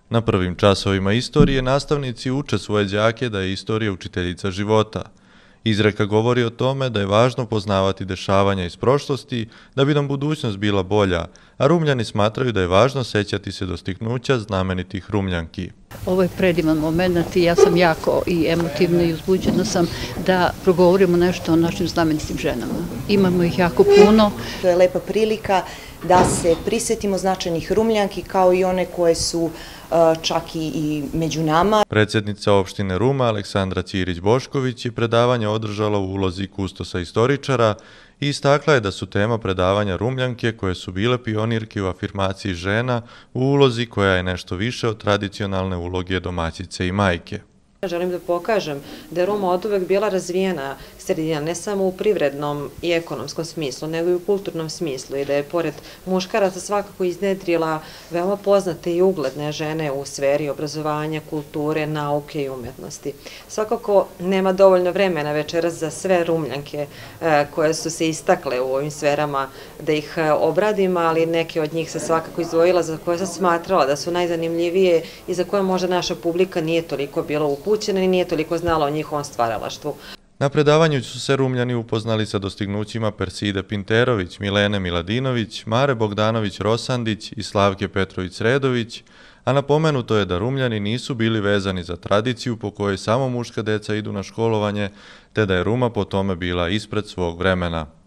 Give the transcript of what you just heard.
Na prvim časovima istorije nastavnici uče svoje đake da je istorija učiteljica života. Izreka govori o tome da je važno poznavati dešavanja iz prošlosti da bi nam budućnost bila bolja, a Rumljani smatraju da je važno sećati se dostignuća znamenitih Rumljanki. Ovo je predivan moment i ja sam jako i emotivna i uzbuđena sam da progovorimo nešto o našim znamenitim ženama. Imamo ih jako puno. To je lepa prilika da se prisjetimo značajnih Rumljanki kao i one koje su čak i među nama. Predsjednica opštine Ruma Aleksandra Ćirić-Bošković je predavanje održala u ulozi kustosa istoričara i istakla je da su tema predavanja Rumljanke koje su bile pionirke u afirmaciji žena u ulozi koja je nešto više od tradicionalne uloge domaćice i majke. Želim da pokažem da je Ruma oduvek bila razvijena sredina, ne samo u privrednom i ekonomskom smislu, nego i u kulturnom smislu i da je pored muškaraca svakako iznedrila veoma poznate i ugledne žene u sferi obrazovanja, kulture, nauke i umetnosti. Svakako nema dovoljno vremena večeras za sve Rumljanke koje su se istakle u ovim sferama da ih obradim, ali neke od njih se svakako izdvojila za koje sam smatrala da su najzanimljivije i za koje možda naša publika nije toliko bila upućena i nije toliko znala o njihovom stvaralaštvu. Na predavanju su se Rumljani upoznali sa dostignućima Perside Pinterović, Milene Miladinović, Mare Bogdanović-Rosandić i Slavke Petrović-Sredović, a napomenuto je da Rumljani nisu bili vezani za tradiciju po kojoj samo muška deca idu na školovanje, te da je Ruma po tome bila ispred svog vremena.